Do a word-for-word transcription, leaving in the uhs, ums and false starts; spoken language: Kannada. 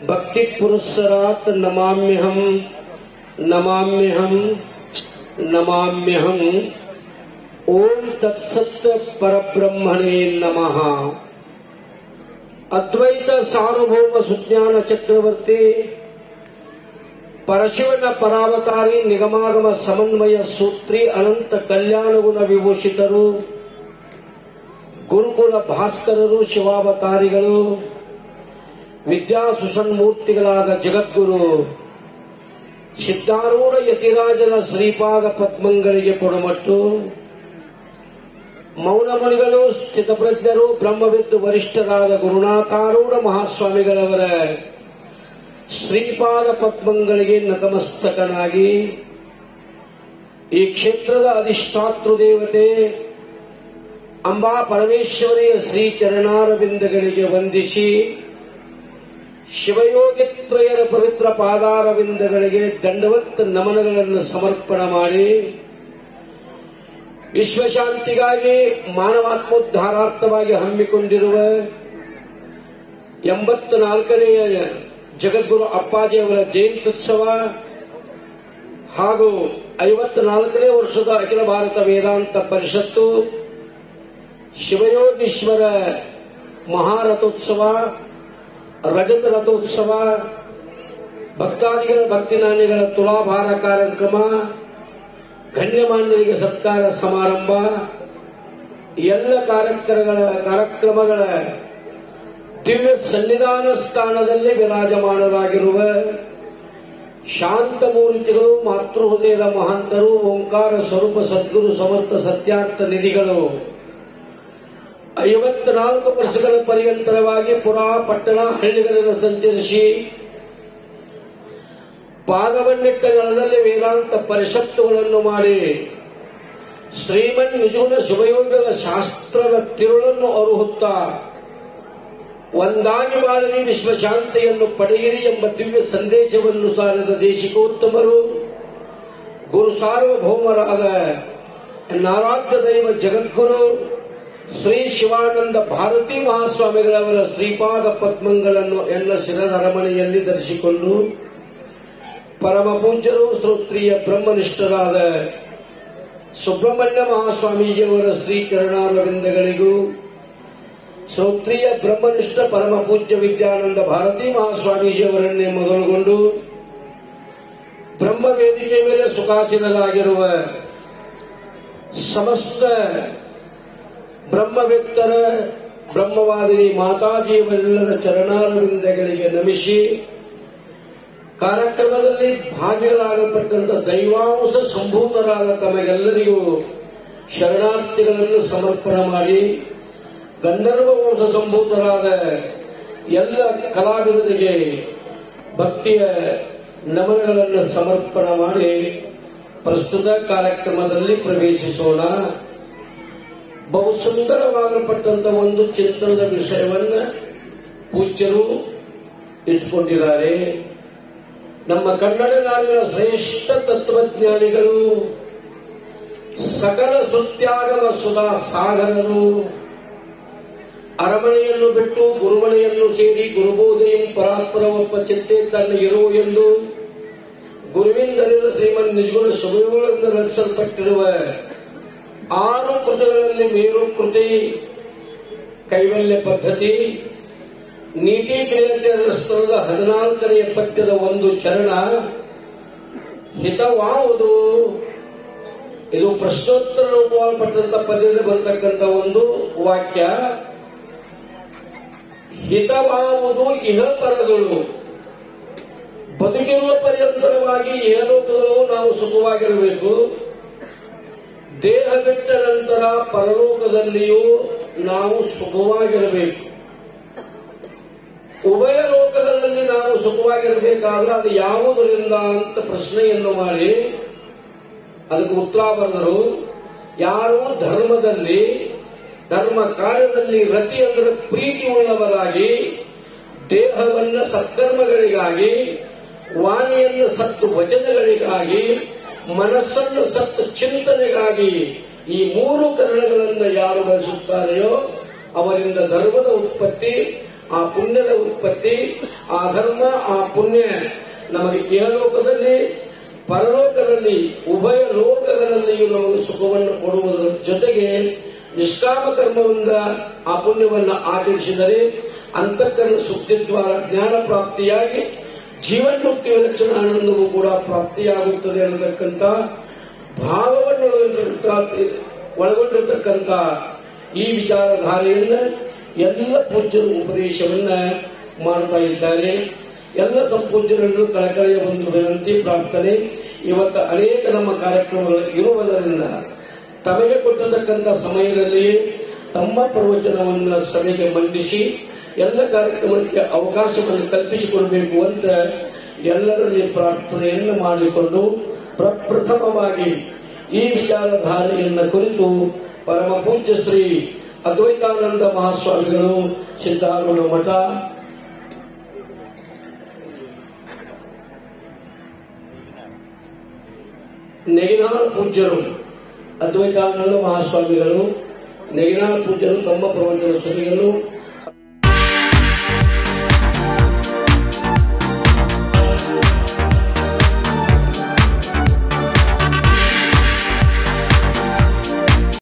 ಭಕ್ತಿ ಪುರಸ್ಸರಾತ್ ನಮಾಮ್ಯಹಂ ನಮಾಮ್ಯಹಂ ನಮಾಮ್ಯಹಂ. ಓಂ ತತ್ಸತ್ ಪರಬ್ರಹ್ಮಣೇ ನಮಃ. ಅದ್ವೈತ ಸಾರ್ವಭೌಮ ಸುಜ್ಞಾನ ಚಕ್ರವರ್ತಿ ಪರಶಿವನ ಪರಾವತಾರಿ ನಿಗಮಾಗಮ ಸಮನ್ವಯ ಸೂತ್ರಿ ಅನಂತ ಕಲ್ಯಾಣಗುಣ ವಿಭೂಷಿತರು ಗುರುಕುಲ ಭಾಸ್ಕರರು ಶಿವಾವತಾರಿಗಳು ವಿದ್ಯಾ ಸುಸನ್ಮೂರ್ತಿಗಳಾದ ಜಗದ್ಗುರು ಸಿದ್ಧಾರೂಢ ಯತಿರಾಜನ ಶ್ರೀಪಾದ ಪದ್ಮಂಗಳಿಗೆ ಕೊಡಮಟ್ಟು ಮೌನಮಣಿಗಳು ಸ್ಥಿತಪ್ರಜ್ಞರು ಬ್ರಹ್ಮವಿದ್ದು ವರಿಷ್ಠರಾದ ಗುರುನಾಥಾರೂಢ ಮಹಾಸ್ವಾಮಿಗಳವರ ಶ್ರೀಪಾದ ಪದ್ಮಂಗಳಿಗೆ ನತಮಸ್ತಕನಾಗಿ ಈ ಕ್ಷೇತ್ರದ ಅಧಿಷ್ಠಾತೃ ದೇವತೆ ಅಂಬಾ ಪರಮೇಶ್ವರಿಯ ಶ್ರೀ ಚರಣಾರವಿಂದಗಳಿಗೆ ವಂದಿಸಿ ಶಿವಯೋಗಿತ್ರಯರ ಪವಿತ್ರ ಪಾದಾರವಿಂದಗಳಿಗೆ ದಂಡವತ್ ನಮನಗಳನ್ನು ಸಮರ್ಪಣೆ ಮಾಡಿ ವಿಶ್ವಶಾಂತಿಗಾಗಿ ಮಾನವಾತ್ಮೋದ್ಧಾರಾರ್ಥವಾಗಿ ಹಮ್ಮಿಕೊಂಡಿರುವ ಎಂಬತ್ನಾಲ್ಕನೆಯ ಜಗದ್ಗುರು ಅಪ್ಪಾಜಿಯವರ ಜಯಂತ್ಯುತ್ಸವ ಹಾಗೂ ಐವತ್ನಾಲ್ಕನೇ ವರ್ಷದ ಅಖಿಲ ಭಾರತ ವೇದಾಂತ ಪರಿಷತ್ತು ಶಿವಯೋಗೀಶ್ವರ ಮಹಾರಥೋತ್ಸವ ರಜತ ರಥೋತ್ಸವ ಭಕ್ತಾದಿಗಳ ಭಕ್ತಿನಾನಿಗಳ ತುಲಾಭಾರ ಕಾರ್ಯಕ್ರಮ ಗಣ್ಯಮಾನ್ಯರಿಗೆ ಸತ್ಕಾರ ಸಮಾರಂಭ ಎಲ್ಲ ಕಾರ್ಯಕ್ರಮಗಳ ಕಾರ್ಯಕ್ರಮಗಳ ದಿವ್ಯ ಸನ್ನಿಧಾನ ಸ್ಥಾನದಲ್ಲಿ ವಿರಾಜಮಾನರಾಗಿರುವ ಶಾಂತಮೂರ್ತಿಗಳು ಮಾತೃಹೃದಯದ ಮಹಂತರು ಓಂಕಾರ ಸ್ವರೂಪ ಸದ್ಗುರು ಸಮರ್ಥ ಸತ್ಯಾರ್ಥ ನಿಧಿಗಳು ಐವತ್ನಾಲ್ಕು ವರ್ಷಗಳ ಪರ್ಯಂತರವಾಗಿ ಪುರಾ ಪಟ್ಟಣ ಹಳ್ಳಿಗಳನ್ನು ಸಂಚರಿಸಿ ಪಾದವನ್ನಿಟ್ಟ ನೆಲದಲ್ಲಿ ವೇದಾಂತ ಪರಿಷತ್ತುಗಳನ್ನು ಮಾಡಿ ಶ್ರೀಮನ್ ನಿಜಗುಣ ಶಿವಯೋಗದ ಶಾಸ್ತ್ರದ ತಿರುಳನ್ನು ಅರುಹುತ್ತಾ ಒಂದಾಗಿ ಮಾಡಲಿ ವಿಶ್ವಶಾಂತಿಯನ್ನು ಪಡೆಯಿರಿ ಎಂಬ ದಿವ್ಯ ಸಂದೇಶವನ್ನು ಸಾರಿದ ದೇಶಿಕೋತ್ತಮರು ಗುರು ಸಾರ್ವಭೌಮರಾದ ನಾರಾಧ್ಯ ದೈವ ಜಗದ್ಗುರು ಶ್ರೀ ಶಿವಾನಂದ ಭಾರತೀ ಮಹಾಸ್ವಾಮಿಗಳವರ ಶ್ರೀಪಾದ ಪದ್ಮಗಳನ್ನು ಎಲ್ಲ ಶಿರದ ಅರಮನೆಯಲ್ಲಿ ಧರಿಸಿಕೊಂಡು ಪರಮ ಪೂಜ್ಯರು ಶ್ರೋತ್ರಿಯ ಬ್ರಹ್ಮನಿಷ್ಠರಾದ ಸುಬ್ರಹ್ಮಣ್ಯ ಮಹಾಸ್ವಾಮೀಜಿಯವರ ಶ್ರೀ ಚರಣಾರವಿಂದಗಳಿಗೂ ಶ್ರೋತ್ರಿಯ ಬ್ರಹ್ಮನಿಷ್ಠ ಪರಮ ಪೂಜ್ಯ ವಿದ್ಯಾನಂದ ಭಾರತೀ ಮಹಾಸ್ವಾಮೀಜಿಯವರನ್ನೇ ಮೊದಲುಗೊಂಡು ಬ್ರಹ್ಮ ವೇದಿಕೆ ಮೇಲೆ ಸುಖಾಸೀನರಾಗಿರುವ ಸಮಸ್ತ ಬ್ರಹ್ಮವೇತ್ತರ ಬ್ರಹ್ಮವಾದಿನಿ ಮಾತಾಜಿಯವರೆಲ್ಲರ ಚರಣಾರವಿಂದಗಳಿಗೆ ನಮಿಸಿ ಕಾರ್ಯಕ್ರಮದಲ್ಲಿ ಭಾಗಿಗಳಾಗಲ್ಪಟ್ಟಂತ ದೈವಾಂಶ ಸಂಭೂತರಾದ ತಮಗೆಲ್ಲರಿಗೂ ಶರಣಾರ್ಥಿಗಳನ್ನು ಸಮರ್ಪಣೆ ಮಾಡಿ ಗಂಧರ್ವ ವಂಶ ಸಂಭೂತರಾದ ಎಲ್ಲ ಕಲಾವಿದರಿಗೆ ಭಕ್ತಿಯ ನಮನಗಳನ್ನು ಸಮರ್ಪಣೆ ಮಾಡಿ ಪ್ರಸ್ತುತ ಕಾರ್ಯಕ್ರಮದಲ್ಲಿ ಪ್ರವೇಶಿಸೋಣ. ಬಹು ಸುಂದರವಾಗಲ್ಪಟ್ಟಂತ ಒಂದು ಚಿಂತನದ ವಿಷಯವನ್ನ ಪೂಜ್ಯರು ಇಟ್ಕೊಂಡಿದ್ದಾರೆ. ನಮ್ಮ ಕನ್ನಡ ನಾಡಿನ ಶ್ರೇಷ್ಠ ತತ್ವಜ್ಞಾನಿಗಳು ಸಕಲ ಸುತ್ಯಾಗಮ ಸುಧಾ ಸಾಗರರು ಅರಮನೆಯನ್ನು ಬಿಟ್ಟು ಗುರುಮನೆಯನ್ನು ಸೇರಿ ಗುರುಬೋಧೆಯಂ ಪರಾತ್ಪರವಪ್ಪ ಚಿಂತೆ ತನ್ನ ಇರೋ ಎಂದು ಗುರುವಿಂದರಿದ ಶ್ರೀಮನ್ ನಿಜಗುಣ ಶಿವಯೋಗದಿಂದ ರಚಿಸಲ್ಪಟ್ಟಿರುವ ಆರು ಕೃತಿಗಳಲ್ಲಿ ಮೇರು ಕೃತಿ ಕೈವಲ್ಯ ಪದ್ಧತಿ ನೀತಿ ಪ್ರಿಯಚರಣದ ಹದಿನಾಲ್ಕನೆಯ ಪದ್ಯದ ಒಂದು ಚರಣ ಹಿತವಾವುದು. ಇದು ಪ್ರಶ್ನೋತ್ತರ ರೂಪವಾಗಲ್ಪಟ್ಟಂತ ಪದ್ಯದಲ್ಲಿ ಬರತಕ್ಕಂಥ ಒಂದು ವಾಕ್ಯ. ಹಿತವಾವುದು ಇಹಪರಗಳು ಬದುಕಿರುವ ಪರ್ಯಂತರವಾಗಿ ಇಹಲೋಕದಲ್ಲೂ ನಾವು ಸುಖವಾಗಿರಬೇಕು. ದೇಹ ಬಿಟ್ಟ ನಂತರ ಪರಲೋಕದಲ್ಲಿಯೂ ನಾವು ಸುಖವಾಗಿರಬೇಕು. ಉಭಯ ಲೋಕದಲ್ಲಿ ನಾವು ಸುಖವಾಗಿರಬೇಕಾದ್ರೆ ಅದು ಯಾವುದರಿಂದ ಅಂತ ಪ್ರಶ್ನೆಯನ್ನು ಮಾಡಿ ಅದಕ್ಕೆ ಉತ್ತರ ಬರೆದರು. ಯಾರು ಧರ್ಮದಲ್ಲಿ ಧರ್ಮ ಕಾರ್ಯದಲ್ಲಿ ರತಿ ಅಂದರೆ ಪ್ರೀತಿ ಉಳ್ಳವರಾಗಿ ದೇಹವನ್ನ ಸತ್ಕರ್ಮಗಳಿಗಾಗಿ ವಾಣಿಯನ್ನು ಸತ್ತು ವಚನಗಳಿಗಾಗಿ ಮನಸ್ಸನ್ನು ಸತ್ತು ಚಿಂತನೆಗಾಗಿ ಈ ಮೂರು ಕರಣಗಳನ್ನು ಯಾರು ಬಳಸುತ್ತಾರೆಯೋ ಅವರಿಂದ ಧರ್ಮದ ಉತ್ಪತ್ತಿ ಆ ಪುಣ್ಯದ ಉತ್ಪತ್ತಿ, ಆ ಧರ್ಮ, ಆ ಪುಣ್ಯ ನಮಗೆ ಇಹಲೋಕದಲ್ಲಿ ಪರಲೋಕದಲ್ಲಿ ಉಭಯ ಲೋಕಗಳಲ್ಲಿಯೂ ನಮಗೆ ಸುಖವನ್ನು ಕೊಡುವುದರ ಜೊತೆಗೆ ನಿಷ್ಕಾಮ ಕರ್ಮದಿಂದ ಆ ಪುಣ್ಯವನ್ನು ಆಚರಿಸಿದರೆ ಅಂತಃಕರಣ ಶುದ್ಧಿದ್ವಾರ ಜ್ಞಾನ ಪ್ರಾಪ್ತಿಯಾಗಿ ಜೀವನ್ಮುಕ್ತಿ ವಿಲಕ್ಷಣ ಆನಂದವೂ ಕೂಡ ಪ್ರಾಪ್ತಿಯಾಗುತ್ತದೆ ಅನ್ನತಕ್ಕಂಥ ಭಾವವನ್ನು ಒಳಗೊಂಡಿರತಕ್ಕಂಥ ಈ ವಿಚಾರಧಾರೆಯನ್ನ ಎಲ್ಲ ಪೂಜ್ಯರು ಉಪದೇಶವನ್ನ ಮಾಡ್ತಾ ಇದ್ದಾರೆ. ಎಲ್ಲ ಸಂಪೂಜ್ಯರನ್ನು ಕಳಕಳಿಯ ಒಂದು ವಿನಂತಿ ಪ್ರಾರ್ಥನೆ. ಇವತ್ತು ಅನೇಕ ನಮ್ಮ ಕಾರ್ಯಕ್ರಮಗಳು ಇರುವುದರಿಂದ ತಮಗೆ ಕೊಟ್ಟಿರತಕ್ಕಂಥ ಸಮಯದಲ್ಲಿ ತಮ್ಮ ಪ್ರವಚನವನ್ನು ಸಭೆಗೆ ಮಂಡಿಸಿ ಎಲ್ಲ ಕಾರ್ಯಕ್ರಮಕ್ಕೆ ಅವಕಾಶವನ್ನು ಕಲ್ಪಿಸಿಕೊಡಬೇಕು ಅಂತ ಎಲ್ಲರಲ್ಲಿ ಪ್ರಾರ್ಥನೆಯನ್ನು ಮಾಡಿಕೊಂಡು ಪ್ರಪ್ರಥಮವಾಗಿ ಈ ವಿಚಾರಧಾರೆಯನ್ನ ಕುರಿತು ಪರಮ ಪೂಜ್ಯ ಶ್ರೀ ಅದ್ವೈತಾನಂದ ಮಹಾಸ್ವಾಮಿಗಳು ಸಿದ್ದಾರೂಢ ಮಠ ನೆಗಿನಾಳ ಪೂಜ್ಯರು ಅದ್ವೈತಾನಂದ ಮಹಾಸ್ವಾಮಿಗಳು ನೆಗಿನಾಳ ಪೂಜ್ಯರು ತಮ್ಮ ಪ್ರವಚನ ಶ್ರೀಗಳು